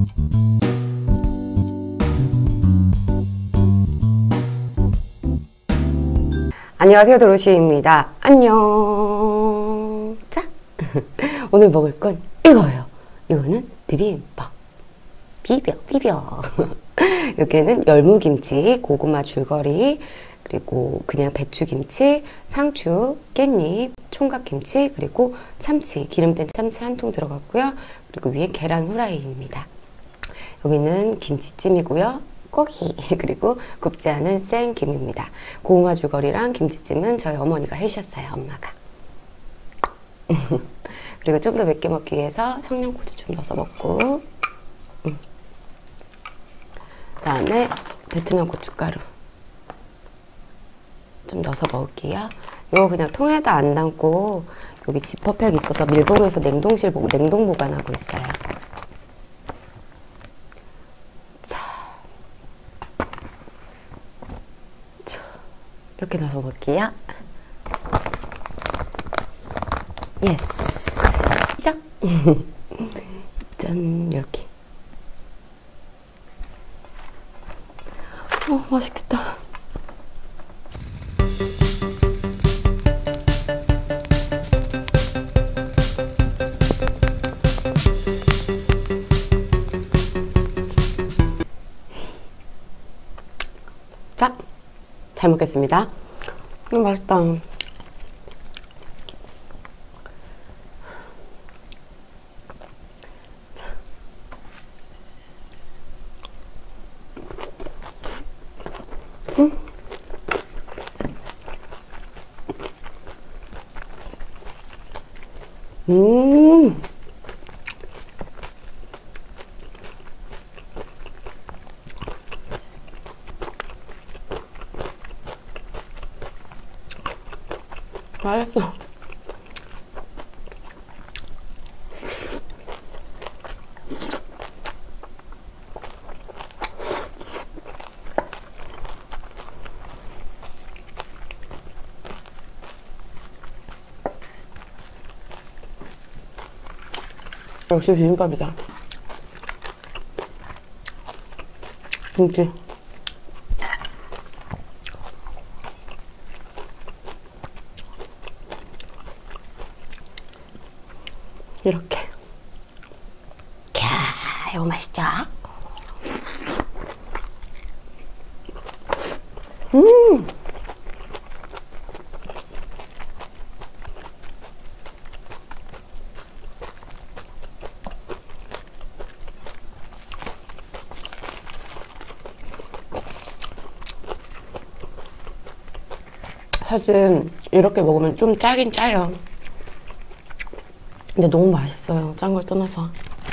안녕하세요, 도로시입니다. 안녕. 자, 오늘 먹을 건 이거예요. 이거는 비빔밥. 비벼. 여기에는 열무김치, 고구마 줄거리, 그리고 그냥 배추김치, 상추, 깻잎, 총각김치, 그리고 참치, 기름 뺀 참치 한 통 들어갔고요. 그리고 위에 계란 후라이입니다. 여기는 김치찜이고요. 고기, 그리고 굽지 않은 생김입니다. 고구마 줄거리랑 김치찜은 저희 어머니가 해주셨어요, 엄마가. 그리고 좀 더 맵게 먹기 위해서 청양고추 좀 넣어서 먹고, 그 다음에 베트남 고춧가루 좀 넣어서 먹을게요. 이거 그냥 통에다 안 담고 여기 지퍼팩 있어서 밀봉해서 냉동 보관하고 있어요. 이렇게 넣어서 먹을게요. 예스. 시작. 짠, 이렇게. 맛있겠다. 자, 잘 먹겠습니다. 맛있다. 맛있어. 역시 비빔밥이다. 김치. 이렇게. 캬, 이거 맛있죠? 사실 이렇게 먹으면 좀 짜긴 짜요. 근데 너무 맛있어요. 짠 걸 떠나서.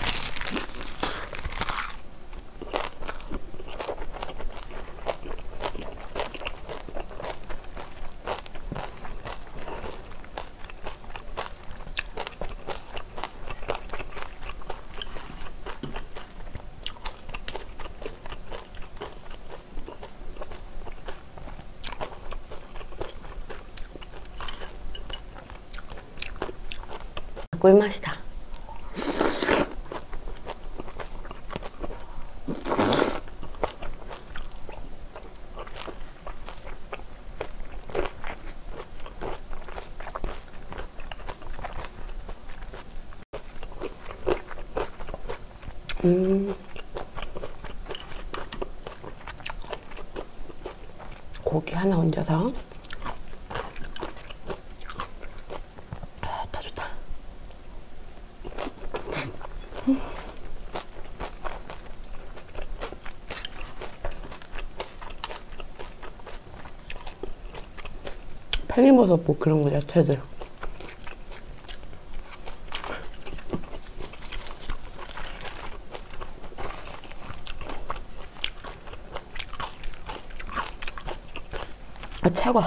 꿀맛이다. 고기 하나 얹어서. 더 좋다. 팽이버섯 뭐 그런 거 야채들. 아, 최고.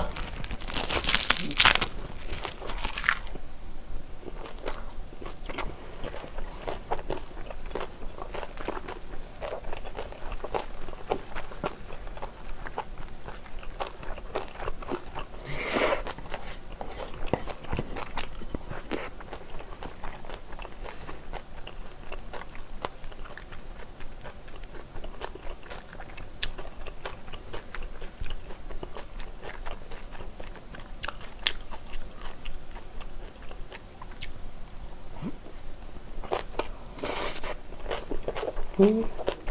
음.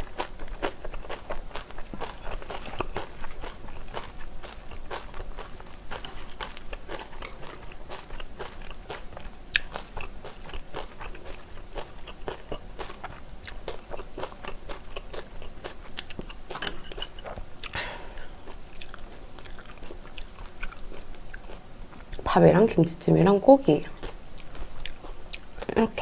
밥이랑 김치찜이랑 고기 이렇게.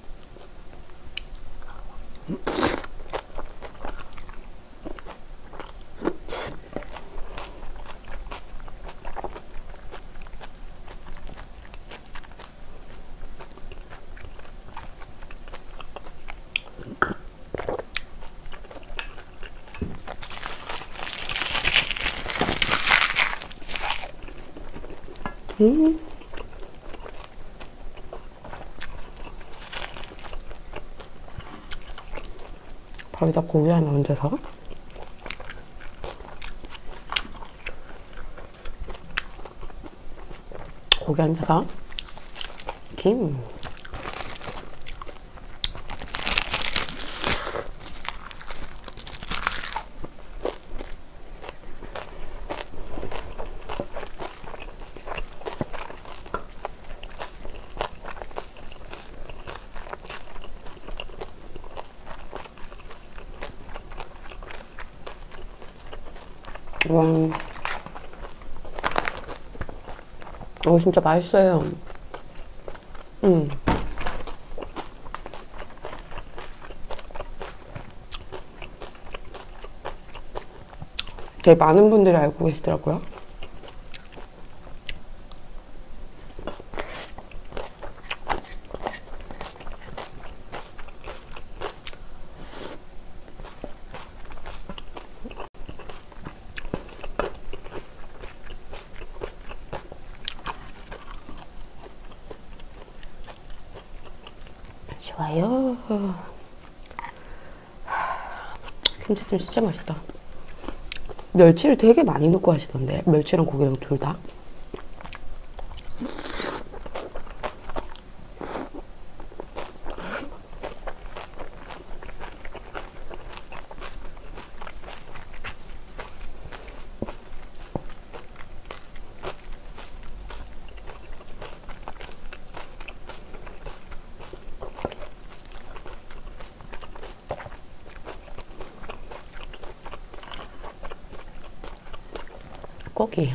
밥에다 고기 하나 얹어서 고기 얹어서 김. 와, 이거 진짜 맛있어요. 되게 많은 분들이 알고 계시더라고요. 좋아요. 김치찜 진짜 맛있다. 멸치를 되게 많이 넣고 하시던데, 멸치랑 고기랑 둘 다. 고기.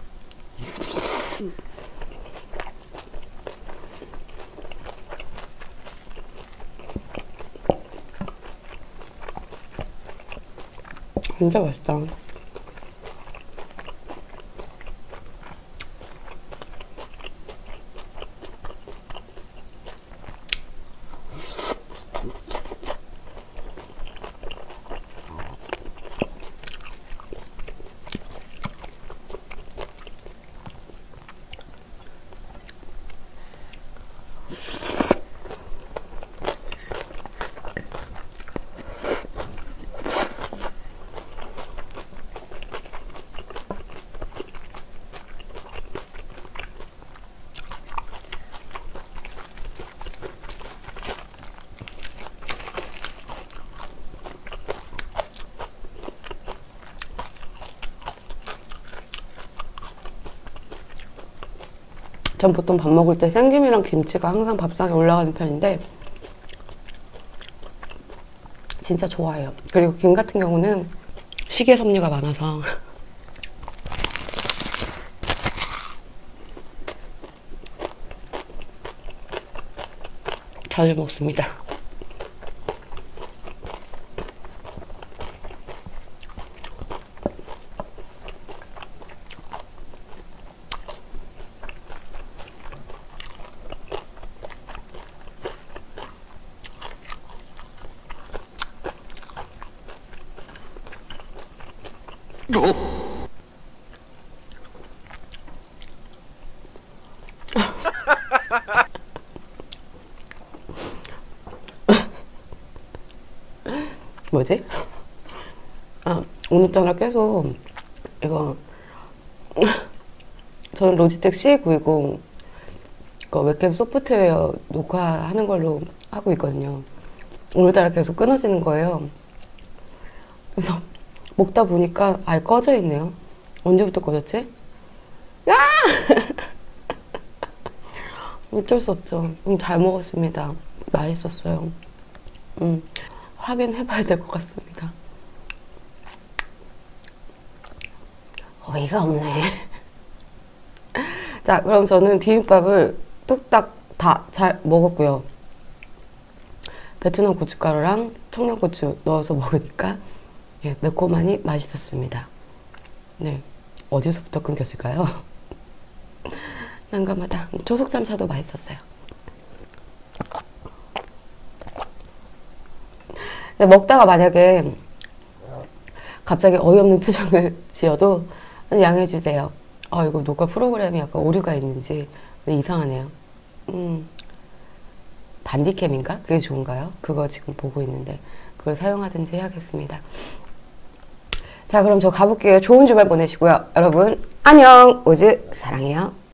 진짜 맛있다. 전 보통 밥 먹을 때 생김이랑 김치가 항상 밥상에 올라가는 편인데 진짜 좋아해요. 그리고 김 같은 경우는 식이섬유가 많아서 자주 먹습니다. 뭐지? 아, 오늘따라 계속 이거 저는 로지텍 C920 웹캠 소프트웨어 녹화하는 걸로 하고 있거든요. 오늘따라 계속 끊어지는 거예요. 그래서 먹다 보니까 아예 꺼져 있네요. 언제부터 꺼졌지? 야! 어쩔 수 없죠. 잘 먹었습니다. 맛있었어요. 확인해봐야 될 것 같습니다. 어이가 없네. 자, 그럼 저는 비빔밥을 뚝딱 다 잘 먹었고요. 베트남 고춧가루랑 청양고추 넣어서 먹으니까 예, 매콤하니 맛있었습니다. 네, 어디서부터 끊겼을까요? 난감하다. 초속잠차도 맛있었어요. 네, 먹다가 만약에 갑자기 어이없는 표정을 지어도 양해해주세요. 이거 녹화 프로그램이 약간 오류가 있는지 이상하네요. 반디캠인가? 그게 좋은가요? 그거 지금 보고 있는데 그걸 사용하든지 해야겠습니다. 자, 그럼 저 가볼게요. 좋은 주말 보내시고요. 여러분 안녕. 오즈 사랑해요.